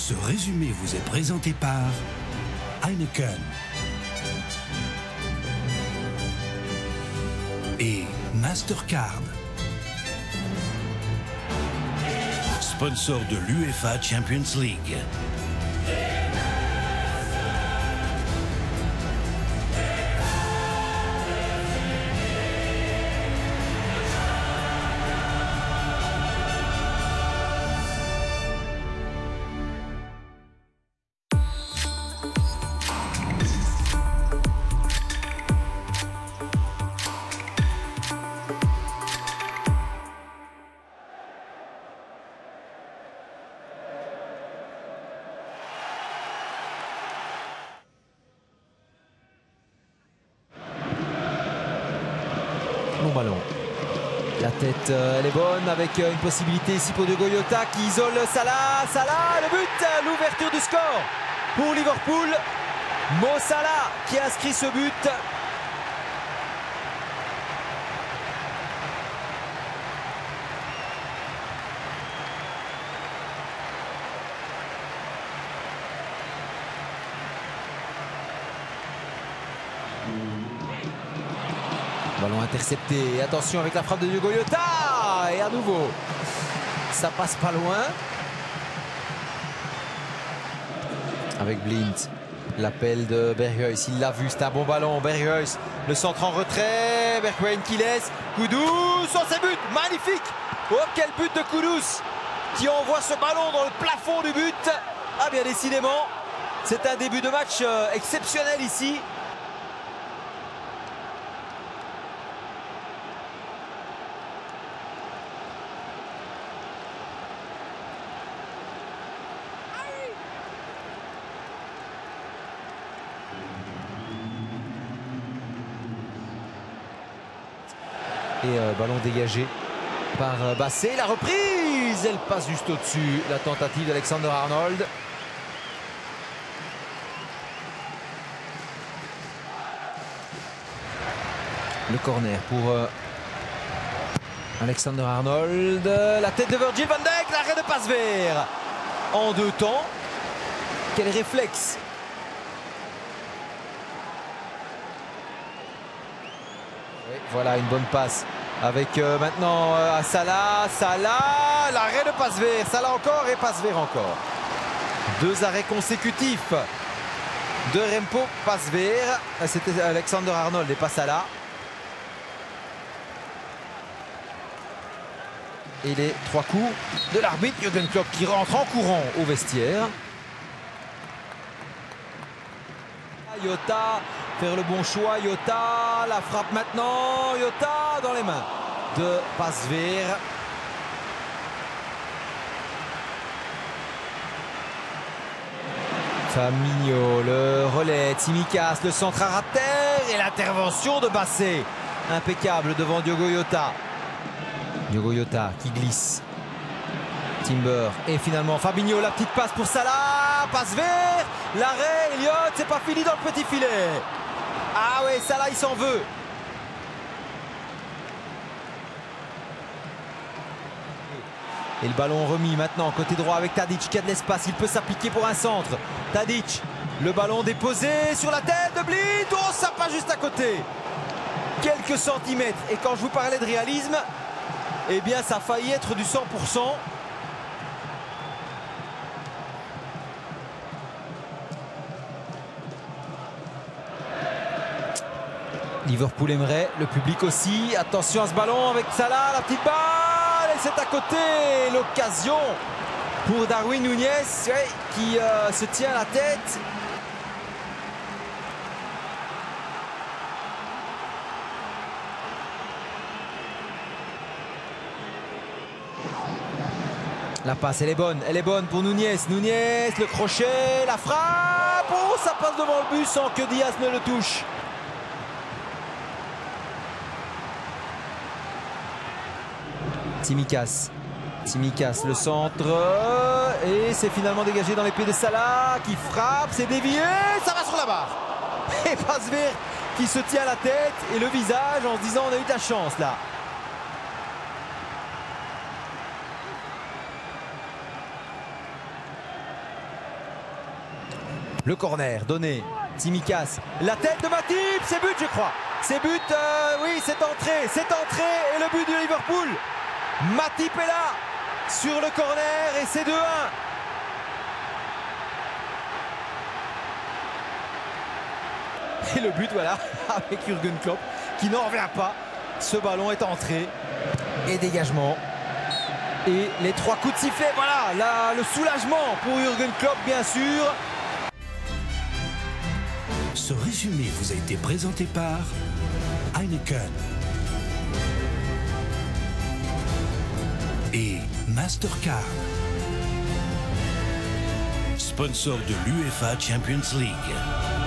Ce résumé vous est présenté par Heineken et Mastercard, sponsor de l'UEFA Champions League. Long ballon. La tête, elle est bonne avec une possibilité ici pour Diogo Jota qui isole Salah. Salah, le but, l'ouverture du score pour Liverpool. Mo Salah qui inscrit ce but. Ballon intercepté, attention avec la frappe de Diogo Jota, et à nouveau, ça passe pas loin. Avec Blind, l'appel de Berghuis, il l'a vu, c'est un bon ballon. Berghuis, le centre en retrait, Bergwijn qui laisse, Kudus, oh c'est but, magnifique. Oh quel but de Kudus, qui envoie ce ballon dans le plafond du but. Ah bien décidément, c'est un début de match exceptionnel ici. Et ballon dégagé par Bassé. La reprise, elle passe juste au-dessus. La tentative d'Alexander Arnold. Le corner pour Alexander Arnold. La tête de Virgil van Dijk. L'arrêt de passe vert. En deux temps. Quel réflexe. Oui, voilà une bonne passe. Avec maintenant Salah. Salah. L'arrêt de passe vert. Salah encore et passe vert encore. Deux arrêts consécutifs de Rempo, passe vert. C'était Alexander Arnold et pas Salah. Et les trois coups de l'arbitre Jürgen Klopp qui rentre en courant au vestiaire. Jota, faire le bon choix. Jota, la frappe maintenant. Jota dans les mains de passe vert. Firmino, le relais, Tsimikas, le centre à terre et l'intervention de Bassé. Impeccable devant Diogo Jota. Diogo Jota qui glisse. Timber et finalement Fabinho, la petite passe pour Salah. Passe vert, l'arrêt, Elliott, c'est pas fini dans le petit filet. Ah ouais, Salah il s'en veut. Et le ballon remis maintenant côté droit avec Tadic qui a de l'espace, il peut s'appliquer pour un centre. Tadic, le ballon déposé sur la tête de Blind. Oh, ça passe juste à côté. Quelques centimètres. Et quand je vous parlais de réalisme, eh bien ça a failli être du 100%. Liverpool aimerait, le public aussi. Attention à ce ballon avec Salah, la petite balle. Et c'est à côté. L'occasion pour Darwin Núñez qui se tient la tête. La passe, elle est bonne pour Núñez. Núñez, le crochet, la frappe. Oh, ça passe devant le but sans que Diaz ne le touche. Tsimikas, le centre. Et c'est finalement dégagé dans les pieds de Salah qui frappe. C'est dévié, ça va sur la barre. Et passe vert qui se tient la tête et le visage en se disant on a eu de la chance là. Le corner donné, Tsimikas, la tête de Matip, c'est but je crois. C'est but, oui c'est entré et le but de Liverpool. Matip est là sur le corner et c'est 2-1. Et le but voilà avec Jürgen Klopp qui n'en revient pas. Ce ballon est entré et dégagement. Et les 3 coups de sifflet, voilà le soulagement pour Jürgen Klopp bien sûr. Ce résumé vous a été présenté par Heineken et Mastercard, sponsor de l'UEFA Champions League.